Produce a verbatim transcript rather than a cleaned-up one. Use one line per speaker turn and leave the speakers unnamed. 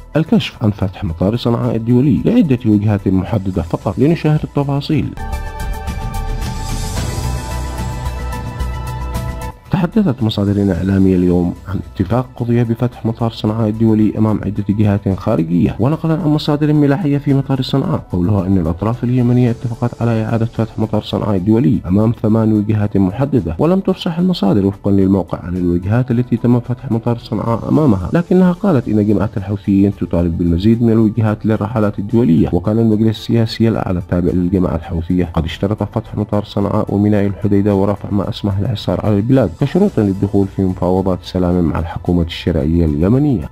الكشف عن فتح مطار صنعاء الدولي لعدة وجهات محددة فقط لنشاهد التفاصيل. تحدثت مصادر إعلامية اليوم عن اتفاق قضي بفتح مطار صنعاء الدولي أمام عدة جهات خارجية. ونقلا عن مصادر ملاحية في مطار صنعاء قولها أن الأطراف اليمنية اتفقت على إعادة فتح مطار صنعاء الدولي أمام ثمان وجهات محددة. ولم تفصح المصادر وفقا للموقع عن الوجهات التي تم فتح مطار صنعاء أمامها، لكنها قالت إن جماعة الحوثيين تطالب بالمزيد من الوجهات للرحلات الدولية. وكان المجلس السياسي الأعلى التابع للجماعة الحوثية قد اشترط فتح مطار صنعاء وميناء الحديدة ورفع ما أسمح الحصار على البلاد كشروط للدخول في مفاوضات سلام مع الحكومة الشرعية اليمنية.